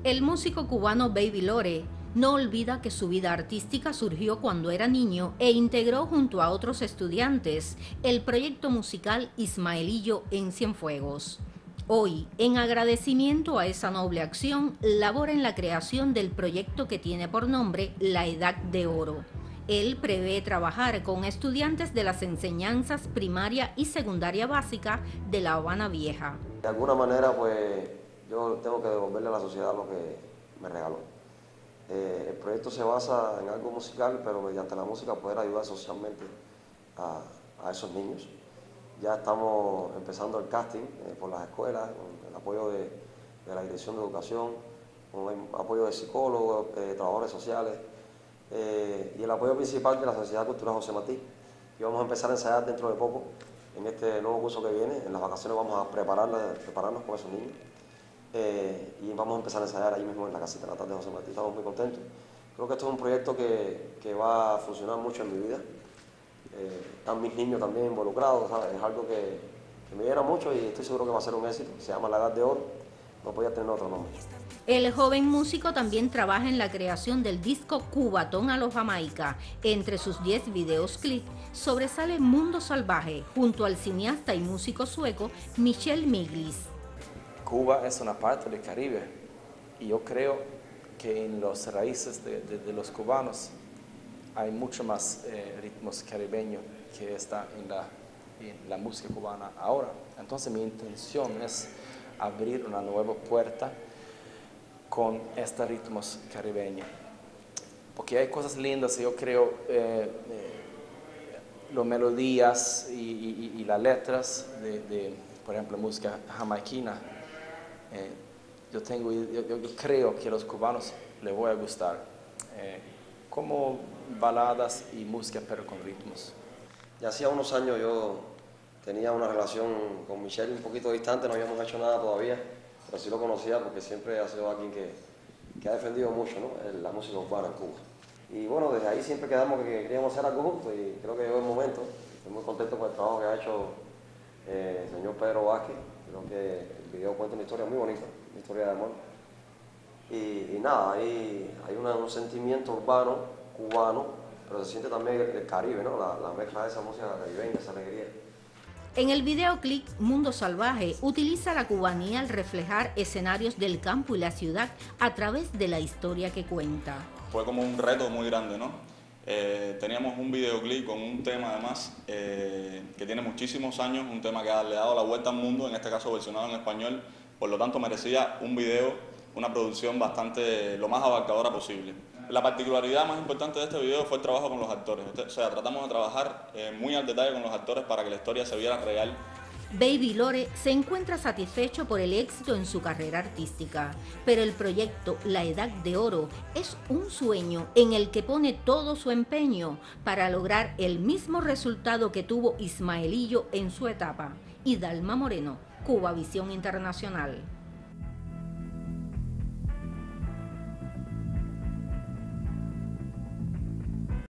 El músico cubano Baby Lore no olvida que su vida artística surgió cuando era niño e integró junto a otros estudiantes el proyecto musical Ismaelillo en Cienfuegos. Hoy, en agradecimiento a esa noble acción, labora en la creación del proyecto que tiene por nombre La Edad de Oro. Él prevé trabajar con estudiantes de las enseñanzas primaria y secundaria básica de La Habana Vieja. De alguna manera, pues, yo tengo que devolverle a la sociedad lo que me regaló. El proyecto se basa en algo musical, pero mediante la música poder ayudar socialmente a esos niños. Ya estamos empezando el casting por las escuelas, con el apoyo de la Dirección de Educación, con el apoyo de psicólogos, trabajadores sociales y el apoyo principal de la Sociedad Cultural José Martí. Y vamos a empezar a ensayar dentro de poco, en este nuevo curso que viene. En las vacaciones vamos a prepararnos con esos niños. Y vamos a empezar a ensayar ahí mismo en la casita de la tarde de José Martí. Estamos muy contentos. Creo que esto es un proyecto que va a funcionar mucho en mi vida. Están mis niños también involucrados, ¿sabes? Es algo que me llena mucho y estoy seguro que va a ser un éxito. Se llama La Edad de Oro, no podía tener otro nombre. El joven músico también trabaja en la creación del disco Cubatón a lo Jamaica. Entre sus 10 videos clip sobresale Mundo Salvaje, junto al cineasta y músico sueco Michel Miglis. Cuba es una parte del Caribe y yo creo que en las raíces de los cubanos hay mucho más ritmos caribeños que está en la música cubana ahora. Entonces mi intención es abrir una nueva puerta con estos ritmos caribeños, porque hay cosas lindas, yo creo, las melodías y las letras de, por ejemplo, música jamaiquina. Yo creo que a los cubanos les va a gustar, como baladas y música, pero con ritmos. Ya hacía unos años yo tenía una relación con Michel un poquito distante, no habíamos hecho nada todavía, pero sí lo conocía porque siempre ha sido alguien que ha defendido mucho, ¿no?, la música urbana en Cuba. Y bueno, desde ahí siempre quedamos que queríamos hacer algo juntos y creo que llegó el momento. Estoy muy contento con el trabajo que ha hecho el señor Pedro Vázquez. Creo que el video cuenta una historia muy bonita, una historia de amor. Y nada, hay un sentimiento urbano, cubano, pero se siente también el Caribe, ¿no?, la mezcla de esa música caribeña, esa alegría. En el videoclip Mundo Salvaje utiliza la cubanía al reflejar escenarios del campo y la ciudad a través de la historia que cuenta. Fue como un reto muy grande, ¿no? Teníamos un videoclip con un tema además que tiene muchísimos años, un tema que le ha dado la vuelta al mundo, en este caso versionado en español, por lo tanto merecía un video, una producción bastante, lo más abarcadora posible. La particularidad más importante de este video fue el trabajo con los actores, o sea, tratamos de trabajar muy al detalle con los actores para que la historia se viera real. Baby Lore se encuentra satisfecho por el éxito en su carrera artística, pero el proyecto La Edad de Oro es un sueño en el que pone todo su empeño para lograr el mismo resultado que tuvo Ismaelillo en su etapa. Y Dalma Moreno, Cubavisión Internacional.